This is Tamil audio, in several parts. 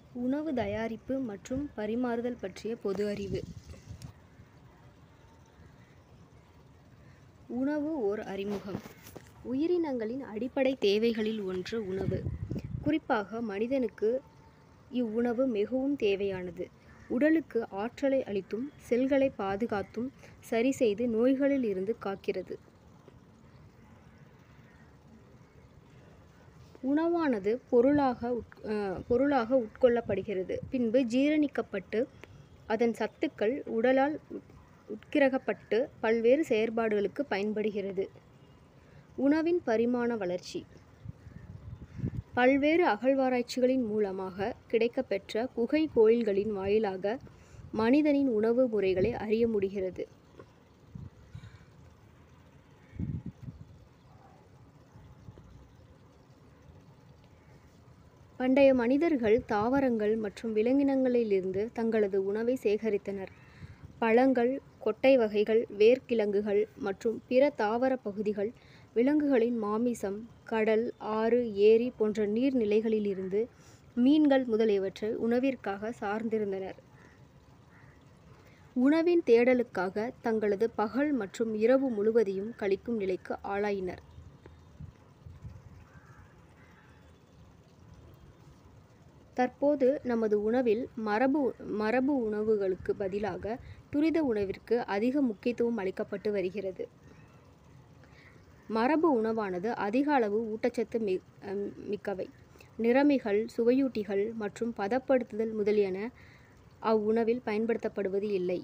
உணவு தயாரிப்பு மற்றும் பரிமாறுதல் பற்றிய பொது அறிவு. உணவு ஓர் அறிமுகம். உயிரினங்களின் அடிப்படை தேவைகளில் ஒன்று உணவு. குறிப்பாக மனிதனுக்கு இவ்வுணவு மிகவும் தேவையானது. உடலுக்கு ஆற்றலை அளித்தும், செல்களை பாதுகாத்தும், சரிசெய்து நோய்களில் இருந்து காக்கிறது. உணவானது பொருளாக உட்கொள்ளப்படுகிறது. பின்பு ஜீரணிக்கப்பட்டு அதன் சத்துக்கள் உடலால் உட்கிரகப்பட்டு பல்வேறு செயற்பாடுகளுக்கு பயன்படுகிறது. உணவின் பரிமாண வளர்ச்சி. பல்வேறு அகழ்வாராய்ச்சிகளின் மூலமாக கிடைக்கப்பெற்ற குகை கோயில்களின் வாயிலாக மனிதனின் உணவு முறைகளை அறிய முடிகிறது. பண்டைய மனிதர்கள் தாவரங்கள் மற்றும் விலங்கினங்களிலிருந்து தங்களது உணவை சேகரித்தனர். பழங்கள், கொட்டை வகைகள், வேர்க்கிழங்குகள் மற்றும் பிற தாவர பகுதிகள், விலங்குகளின் மாமிசம், கடல், ஆறு, ஏரி போன்ற நீர்நிலைகளிலிருந்து மீன்கள் முதலியவற்றை உணவிற்காக சார்ந்திருந்தனர். உணவின் தேடலுக்காக தங்களது பகல் மற்றும் இரவு முழுவதையும் கழிக்கும் நிலைக்கு ஆளாயினர். தற்போது நமது உணவில் மரபு உணவுகளுக்கு பதிலாக துரித உணவிற்கு அதிக முக்கியத்துவம் அளிக்கப்பட்டு வருகிறது. மரபு உணவானது அதிக அளவு ஊட்டச்சத்து மிக்கவை. நிறமிகள், சுவையூட்டிகள் மற்றும் பதப்படுத்துதல் முதலியன அவ்வுணவில் பயன்படுத்தப்படுவது இல்லை.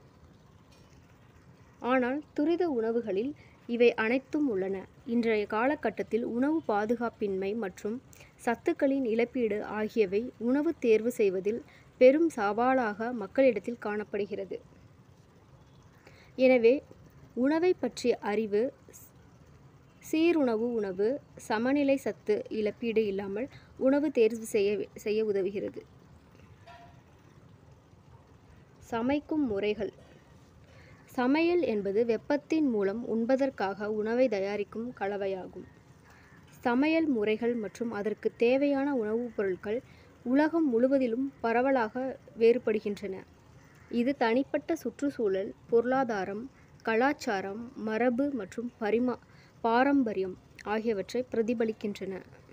ஆனால் துரித உணவுகளில் இவை அனைத்தும் உள்ளன. இன்றைய காலகட்டத்தில் உணவு பாதுகாப்பின்மை மற்றும் சத்துக்களின் இழப்பீடு ஆகியவை உணவு தேர்வு செய்வதில் பெரும் சவாலாக மக்களிடத்தில் காணப்படுகிறது. எனவே உணவை பற்றிய அறிவு உணவு சமநிலை சத்து இழப்பீடு இல்லாமல் உணவு தேர்வு செய்ய உதவுகிறது. சமைக்கும் முறைகள். சமையல் என்பது வெப்பத்தின் மூலம் உண்பதற்காக உணவை தயாரிக்கும் கலவையாகும். சமையல் முறைகள் மற்றும் அதற்கு தேவையான உணவுப் பொருட்கள் உலகம் முழுவதிலும் பரவலாக வேறுபடுகின்றன. இது தனிப்பட்ட சுற்றுச்சூழல், பொருளாதாரம், கலாச்சாரம், மரபு மற்றும் பாரம்பரியம் ஆகியவற்றை பிரதிபலிக்கின்றன.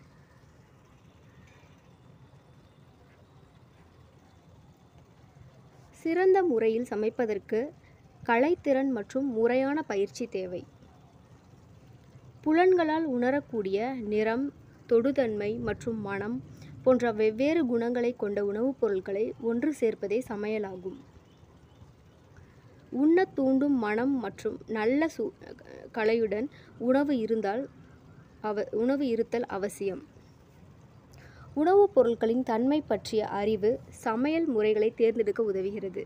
சிறந்த முறையில் சமைப்பதற்கு கலைத்திறன் மற்றும் முறையான பயிற்சி தேவை. புலன்களால் உணரக்கூடிய நிறம், தொடுதன்மை மற்றும் மணம் போன்ற வெவ்வேறு குணங்களை கொண்ட உணவுப் பொருட்களை ஒன்று சேர்ப்பதே சமையலாகும். உண்ணத் தூண்டும் மணம் மற்றும் நல்ல கலையுடன் உணவு இருத்தல் அவசியம். உணவுப் பொருட்களின் தன்மை பற்றிய அறிவு சமையல் முறைகளை தேர்ந்தெடுக்க உதவுகிறது.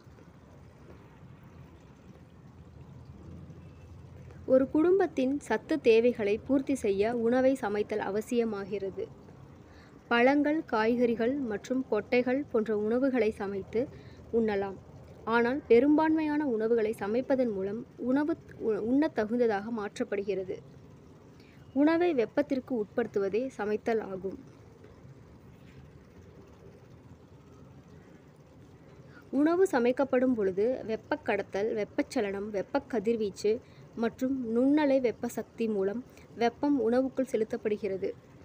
ஒரு குடும்பத்தின் சத்து தேவைகளை பூர்த்தி செய்ய உணவை சமைத்தல் அவசியமாகிறது. பழங்கள், காய்கறிகள் மற்றும் கொட்டைகள் போன்ற உணவுகளை சமைத்து உண்ணலாம். ஆனால் பெரும்பான்மையான உணவுகளை சமைப்பதன் மூலம் உணவு உண்ணத் தகுந்ததாக மாற்றப்படுகிறது. உணவை வெப்பத்திற்கு உட்படுத்துவதே சமைத்தல் ஆகும். உணவு சமைக்கப்படும் பொழுது வெப்பக் கடத்தல், வெப்பச்சலனம், வெப்பக் கதிர்வீச்சு மற்றும் நுண்ணலை வெப்ப சக்தி மூலம் வெப்பம் உணவுக்குள் செலுத்தப்படுகிறது.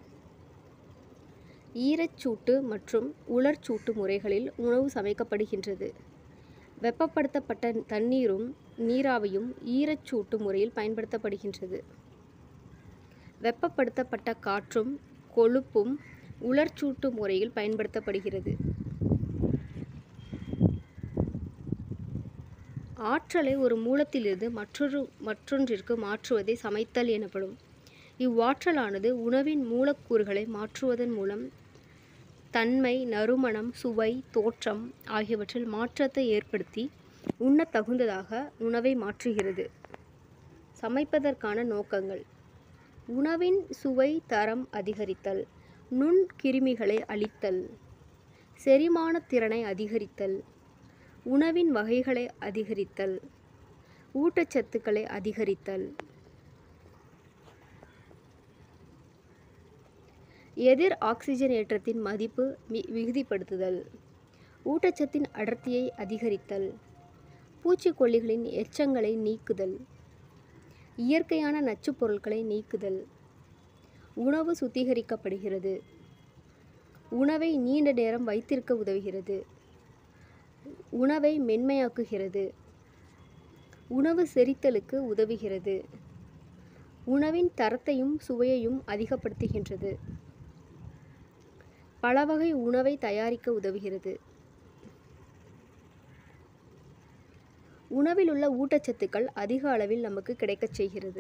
ஈரச்சூட்டு மற்றும் உலர்சூட்டு முறைகளில் உணவு சமைக்கப்படுகின்றது. வெப்பப்படுத்தப்பட்ட தண்ணீரும் நீராவியும் ஈரச்சூட்டு முறையில் பயன்படுத்தப்படுகின்றது. வெப்பப்படுத்தப்பட்ட காற்றும் கொழுப்பும் உலர்சூட்டு முறையில் பயன்படுத்தப்படுகிறது. ஆற்றலை ஒரு மூலத்திலிருந்து மற்றொன்றிற்கு மாற்றுவதே சமைத்தல் எனப்படும். இவ்வாற்றலானது உணவின் மூலக்கூறுகளை மாற்றுவதன் மூலம் தன்மை, நறுமணம், சுவை, தோற்றம் ஆகியவற்றில் மாற்றத்தை ஏற்படுத்தி உண்ணத் தகுந்ததாக உணவை மாற்றுகிறது. சமைப்பதற்கான நோக்கங்கள். உணவின் சுவை தரம் அதிகரித்தல், நுண்கிருமிகளை அழித்தல், செரிமான திறனை அதிகரித்தல், உணவின் வகைகளை அதிகரித்தல், ஊட்டச்சத்துக்களை அதிகரித்தல். எதிர் ஆக்சிஜனேற்றத்தின் மதிப்பு விகுதிப்படுத்துதல், ஊட்டச்சத்தின் அடர்த்தியை அதிகரித்தல், பூச்சிக்கொல்லிகளின் எச்சங்களை நீக்குதல், இயற்கையான நச்சுப் பொருட்களை நீக்குதல். உணவு சுத்திகரிக்கப்படுகிறது. உணவை நீண்ட நேரம் வைத்திருக்க உதவுகிறது. உணவை மென்மையாக்குகிறது. உணவு செரித்தலுக்கு உதவுகிறது. உணவின் தரத்தையும் சுவையையும் அதிகப்படுத்துகின்றது. பல வகை உணவை தயாரிக்க உதவுகிறது. உணவில் உள்ள ஊட்டச்சத்துக்கள் அதிக அளவில் நமக்கு கிடைக்கச் செய்கிறது.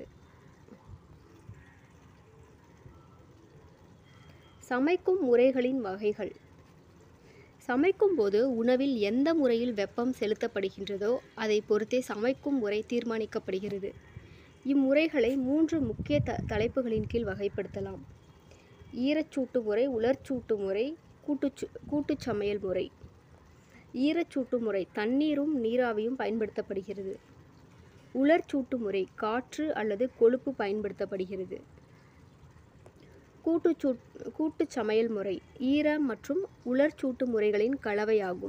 சமைக்கும் முறைகளின் வகைகள். சமைக்கும் போது உணவில் எந்த முறையில் வெப்பம் செலுத்தப்படுகின்றதோ அதை பொறுத்தே சமைக்கும் முறை தீர்மானிக்கப்படுகிறது. இம்முறைகளை 3 முக்கிய தலைப்புகளின் கீழ் வகைப்படுத்தலாம். ஈரச்சூட்டு முறை, உலர்ச்சூட்டு முறை, கூட்டுச் சமையல் முறை. ஈரச்சூட்டு முறை தண்ணீரும் நீராவியும் பயன்படுத்தப்படுகிறது. உலர்ச்சூட்டு முறை காற்று அல்லது கொழுப்பு பயன்படுத்தப்படுகிறது. கூட்டுச் சமையல் முறை ஈர மற்றும் உலர்ச்சூட்டு முறைகளின் கலவையாகும்.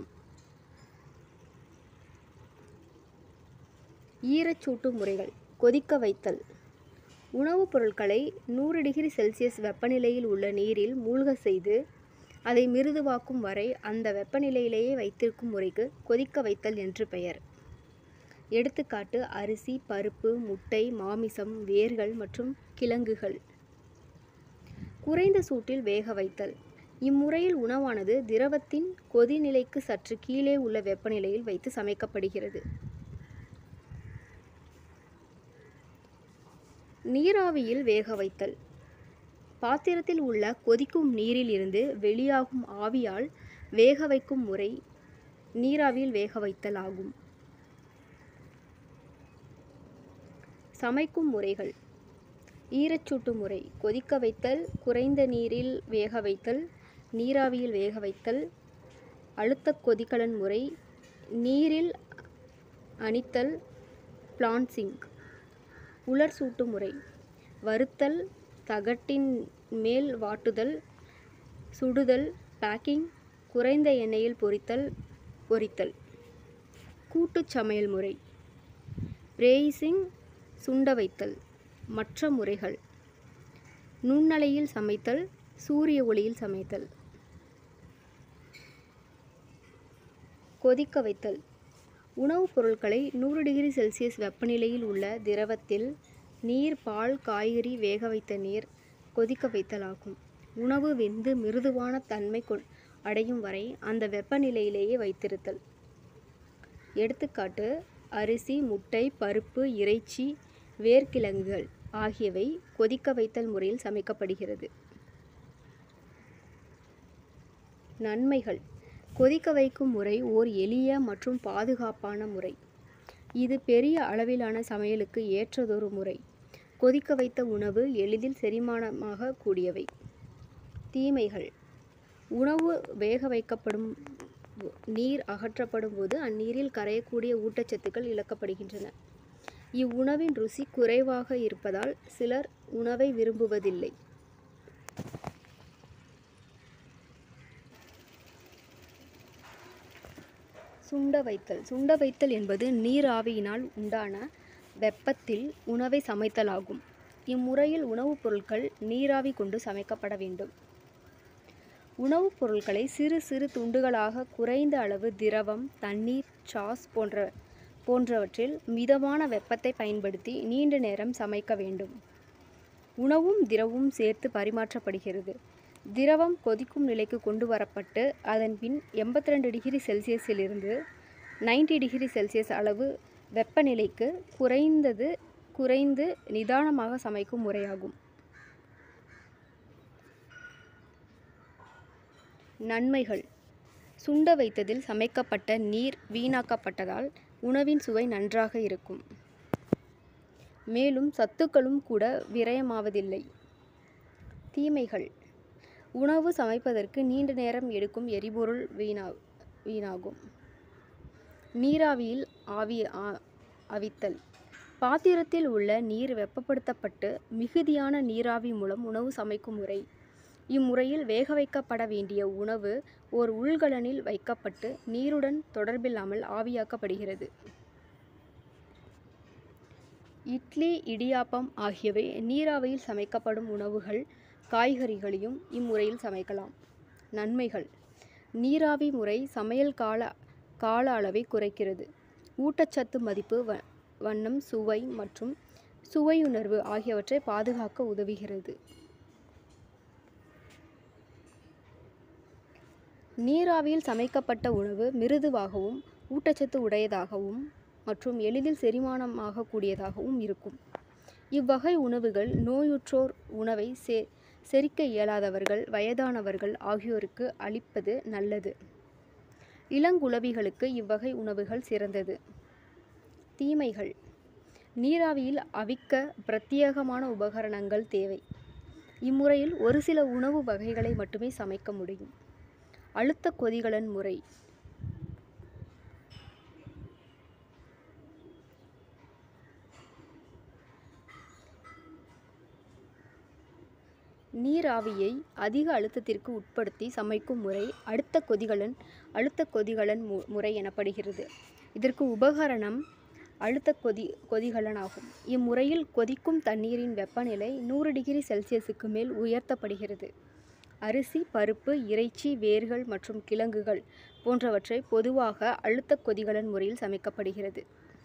ஈரச்சூட்டு முறைகள். கொதிக்க வைத்தல். உணவுப் பொருட்களை 100 டிகிரி செல்சியஸ் வெப்பநிலையில் உள்ள நீரில் மூழ்க செய்து அதை மிருதுவாக்கும் வரை அந்த வெப்பநிலையிலேயே வைத்திருக்கும் முறைக்கு கொதிக்க வைத்தல் என்று பெயர். எடுத்துக்காட்டு அரிசி, பருப்பு, முட்டை, மாமிசம், வேர்கள் மற்றும் கிழங்குகள். குறைந்த சூட்டில் வேக வைத்தல். இம்முறையில் உணவானது திரவத்தின் கொதிநிலைக்கு சற்று கீழே உள்ள வெப்பநிலையில் வைத்து சமைக்கப்படுகிறது. நீராவியில் வேக வைத்தல். பாத்திரத்தில் உள்ள கொதிக்கும் நீரில் இருந்து வெளியாகும் ஆவியால் வேக வைக்கும் முறை நீராவியில் வேக வைத்தல் ஆகும். சமைக்கும் முறைகள். ஈரச்சூட்டு முறை கொதிக்க வைத்தல், குறைந்த நீரில் வேக வைத்தல், நீராவியில் வேக வைத்தல். அழுத்த கொதிகலன் முறை நீரில் அணித்தல், பிளான்சிங். உலர் சூட்டு முறை வறுத்தல், தகட்டின் மேல் வாட்டுதல், சுடுதல், பேக்கிங், குறைந்த எண்ணெயில் பொரித்தல். கூட்டுச் சமையல் முறை பிரேசிங், சுண்ட வைத்தல். மற்ற முறைகள் நுண்ணலையில் சமைத்தல், சூரிய ஒளியில் சமைத்தல். கொதிக்க வைத்தல். உணவுப் பொருட்களை 100 டிகிரி செல்சியஸ் வெப்பநிலையில் உள்ள திரவத்தில் நீர், பால், காய்கறி, வேக வைத்த நீர் கொதிக்க வைத்தல் ஆகும். உணவு வெந்து மிருதுவான தன்மை அடையும் வரை அந்த வெப்பநிலையிலேயே வைத்திருத்தல். எடுத்துக்காட்டு அரிசி, முட்டை, பருப்பு, இறைச்சி, வேர்க்கிழங்குகள் ஆகியவை கொதிக்க வைத்தல் முறையில் சமைக்கப்படுகிறது. நன்மைகள். கொதிக்க வைக்கும் முறை ஓர் எளிய மற்றும் பாதுகாப்பான முறை. இது பெரிய அளவிலான சமையலுக்கு ஏற்றதொரு முறை. கொதிக்க வைத்த உணவு எளிதில் செரிமானமாக கூடியவை. தீமைகள். உணவு வேக வைக்கப்படும் நீர் அகற்றப்படும் போது அந்நீரில் கரையக்கூடிய ஊட்டச்சத்துக்கள் இழக்கப்படுகின்றன. இவ்வுணவின் ருசி குறைவாக இருப்பதால் சிலர் உணவை விரும்புவதில்லை. சுண்ட வைத்தல். சுண்ட வைத்தல் என்பது நீராவியினால் உண்டான வெப்பத்தில் உணவை சமைத்தல் ஆகும். இம்முறையில் உணவுப் பொருட்கள் நீராவி கொண்டு சமைக்கப்பட வேண்டும். உணவுப் பொருட்களை சிறு சிறு துண்டுகளாக குறைந்த அளவு திரவம், தண்ணீர், சாஸ் போன்றவற்றில் மிதமான வெப்பத்தை பயன்படுத்தி நீண்ட நேரம் சமைக்க வேண்டும். உணவும் திரவமும் சேர்த்து பரிமாற்றப்படுகிறது. திரவம் கொதிக்கும் நிலைக்கு கொண்டு வரப்பட்டு அதன் பின் 82 டிகிரி செல்சியஸிலிருந்து 90 டிகிரி செல்சியஸ் அளவு வெப்பநிலைக்கு குறைந்து நிதானமாக சமைக்கும் முறையாகும். நன்மைகள். சுண்ட வைத்ததில் சமைக்கப்பட்ட நீர் வீணாக்கப்பட்டதால் உணவின் சுவை நன்றாக இருக்கும். மேலும் சத்துக்களும் கூட விரயமாவதில்லை. தீமைகள். உணவு சமைப்பதற்கு நீண்ட நேரம் எடுக்கும் எரிபொருள் வீணாகும். நீராவியில் அவித்தல். பாத்திரத்தில் உள்ள நீர் வெப்பப்படுத்தப்பட்டு மிகுதியான நீராவி மூலம் உணவு சமைக்கும் முறை. இம்முறையில் வேக வைக்கப்பட வேண்டிய உணவு ஓர் உள்கலனில் வைக்கப்பட்டு நீருடன் தொடர்பில்லாமல் ஆவியாக்கப்படுகிறது. இட்லி, இடியாப்பம் ஆகியவை நீராவியில் சமைக்கப்படும் உணவுகள். காய்கறிகளையும் இம்முறையில் சமைக்கலாம். நன்மைகள்: நீராவி முறை சமையல் கால அளவை குறைக்கிறது. ஊட்டச்சத்து மதிப்பு, வண்ணம், சுவை மற்றும் சுவையுணர்வு ஆகியவற்றை பாதுகாக்க உதவுகிறது. நீராவியில் சமைக்கப்பட்ட உணவு மிருதுவாகவும் ஊட்டச்சத்து உடையதாகவும் மற்றும் எளிதில் செரிமானமாகக்கூடியதாகவும் இருக்கும். இவ்வகை உணவுகள் நோயுற்றோர், உணவை செரிக்க இயலாதவர்கள், வயதானவர்கள் ஆகியோருக்கு அளிப்பது நல்லது. இளங்குழவிகளுக்கு இவ்வகை உணவுகள் சிறந்தது. தீமைகள்: நீராவியில் அவிக்க பிரத்யேகமான உபகரணங்கள் தேவை. இம்முறையில் ஒரு சில உணவு வகைகளை மட்டுமே சமைக்க முடியும். அழுத்த கொதிகலன் முறை: நீராவியை அதிக அழுத்தத்திற்கு உட்படுத்தி சமைக்கும் முறை அழுத்த கொதிகலன் முறை எனப்படுகிறது. இதற்கு உபகரணம் அழுத்த கொதிகலன் ஆகும். இம்முறையில் கொதிக்கும் தண்ணீரின் வெப்பநிலை 100 டிகிரி செல்சியஸுக்கு மேல் உயர்த்தப்படுகிறது. அரிசி, பருப்பு, இறைச்சி, வேர்கள் மற்றும் கிழங்குகள் போன்றவற்றை பொதுவாக அழுத்த கொதிகலன் முறையில் சமைக்கப்படுகிறது.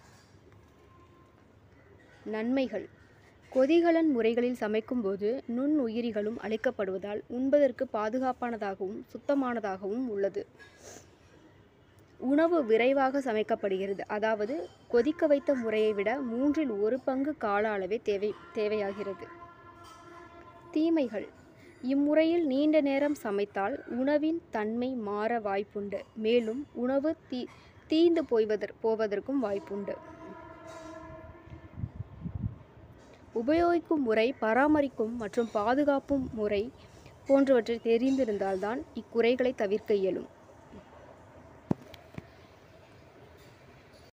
நன்மைகள்: கொதிகலன் முறைகளில் சமைக்கும்போது நுண்ணுயிரிகளும் அழிக்கப்படுவதால் உண்பதற்கு பாதுகாப்பானதாகவும் சுத்தமானதாகவும் உள்ளது. உணவு விரைவாக சமைக்கப்படுகிறது. அதாவது கொதிக்க வைத்த முறையை விட 1/3 பங்கு கால அளவே தேவையாகிறது. தீமைகள்: இம்முறையில் நீண்ட நேரம் சமைத்தால் உணவின் தன்மை மாற வாய்ப்புண்டு. மேலும் உணவு தீந்து போவதற்கும் வாய்ப்புண்டு. உபயோகிக்கும் முறை, பராமரிக்கும் மற்றும் பாதுகாப்பும் முறை போன்றவற்றை தெரிந்திருந்தால்தான் இக்குறைகளை தவிர்க்க இயலும்.